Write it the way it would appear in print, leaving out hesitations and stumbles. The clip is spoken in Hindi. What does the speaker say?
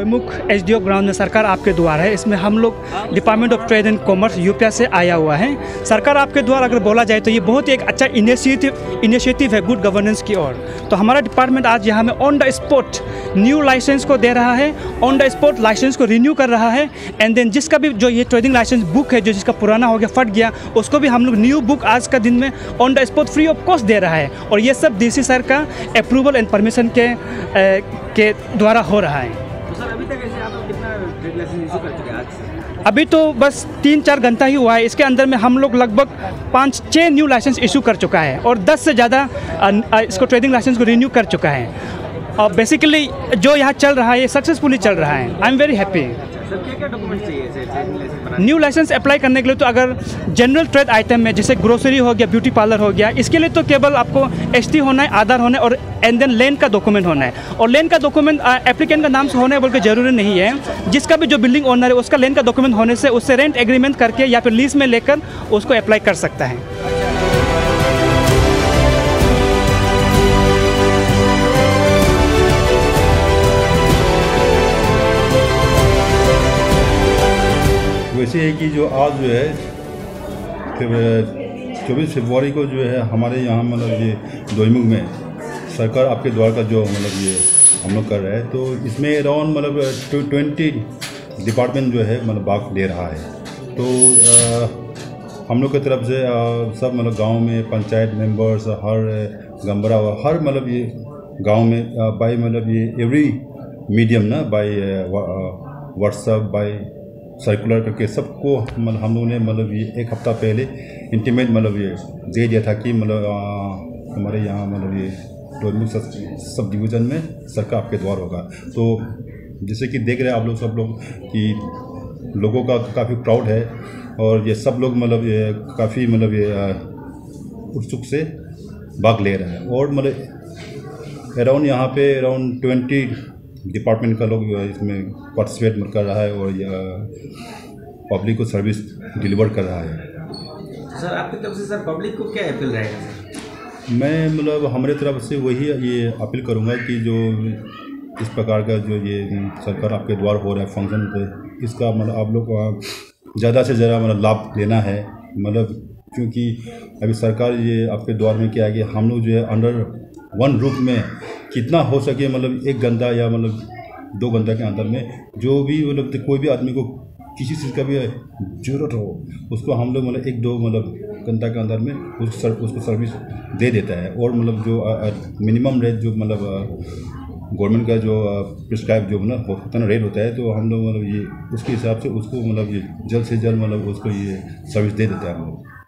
दोईमुख एसडीओ ग्राउंड में सरकार आपके द्वार है। इसमें हम लोग department of trade and commerce UPS से आया हुआ है। सरकार आपके द्वार अगर बोला जाए तो ये बहुत ही एक अच्छा इनिशिएटिव है गुड गवर्नेंस की ओर। तो हमारा डिपार्टमेंट आज यहाँ में on the spot new license को दे रहा है, ऑन द स्पॉट लाइसेंस को रिन्यू कर रहा है। एंड देन जिसका भी जो ये ट्रेडिंग लाइसेंस बुक है, जो जिसका पुराना हो गया, फट गया, उसको भी हम लोग न्यू बुक आज का दिन में on the spot free of cost दे रहा है। और ये सब डीसी सर का अप्रूवल एंड परमिशन के द्वारा हो रहा है। तो सर अभी तक ऐसे आप लोग कितना ट्रेड लाइसेंस इशू कर चुके हैं आज से? अभी तो बस 3-4 घंटा ही हुआ है। इसके अंदर में हम लोग लगभग 5-6 न्यू लाइसेंस इशू कर चुका है और 10 से ज़्यादा इसको ट्रेडिंग लाइसेंस को रिन्यू कर चुका है। और बेसिकली जो यहाँ चल रहा है ये सक्सेसफुली चल रहा है। I am very happy. Sir क्या डॉक्यूमेंट चाहिए ट्रेडिंग लाइसेंस बनाने? न्यू लाइसेंस अप्लाई करने के लिए तो अगर जनरल ट्रेड आइटम में जैसे ग्रोसरी हो गया, ब्यूटी पार्लर हो गया, इसके लिए तो केवल आपको एसटी होना है, आधार होना है और एंड देन लैंड का डॉक्यूमेंट होना है। और लैंड का डॉक्यूमेंट एप्लीकेंट का नाम से होना है बोल के जरूरी नहीं है। जिसका भी जो बिल्डिंग ओनर है उसका लैंड का डॉक्यूमेंट होने से उससे रेंट एग्रीमेंट करके या फिर लीज में लेकर उसको अप्लाई कर सकता है। वैसे है कि जो आज जो है 24 फरवरी को जो है हमारे यहाँ मतलब ये दोईमुख में सरकार आपके द्वार का जो मतलब ये हम लोग कर रहे हैं, तो इसमें अराउंड मतलब 20 डिपार्टमेंट जो है मतलब भाग ले रहा है। तो हम लोग की तरफ से सब मतलब गांव में पंचायत मेंबर्स, हर गंबरा हर मतलब ये गांव में बाय मतलब ये एवरी मीडियम ना, बाय व्हाट्सएप, बाय सर्कुलर करके सबको मतलब हम लोगों ने मतलब ये 1 हफ्ता पहले इंटीमेट मतलब ये दे दिया था कि मतलब हमारे यहाँ मतलब ये दोईमुख सब डिवीज़न में सरकार आपके द्वार होगा। तो जैसे कि देख रहे हैं आप लोग सब लोग कि लोगों का काफ़ी प्राउड है और ये सब लोग मतलब ये काफ़ी मतलब ये उत्सुक से भाग ले रहे हैं। और मतलब अराउंड यहाँ पे अराउंड 20 डिपार्टमेंट का लोग इसमें पार्टिसिपेट कर रहा है और पब्लिक को सर्विस डिलीवर कर रहा है। सर आपकी तरफ से सर पब्लिक को क्या अपील रहेगा सर? मैं मतलब हमारे तरफ से वही ये अपील करूँगा कि जो इस प्रकार का जो ये सरकार आपके द्वार हो रहा है फंक्शन पे, इसका मतलब आप लोग ज़्यादा से ज़्यादा मतलब लाभ लेना है। मतलब क्योंकि अभी सरकार ये आपके द्वार में क्या है कि हम लोग जो है अंडर वन रूफ में कितना हो सके मतलब 1 घंटा या मतलब 2 घंटा के अंदर में जो भी मतलब कोई भी आदमी को किसी चीज़ का भी ज़रूरत हो उसको हम लोग मतलब 1-2 मतलब घंटा के अंदर में उसको सर्विस दे देता है। और मतलब जो मिनिमम रेट जो मतलब गवर्नमेंट का जो प्रिस्क्राइब जो मतलब होता है रेट होता है, तो हम लोग मतलब ये उसके हिसाब से उसको मतलब ये जल्द से जल्द मतलब उसको ये सर्विस दे देते हैं हम लोग।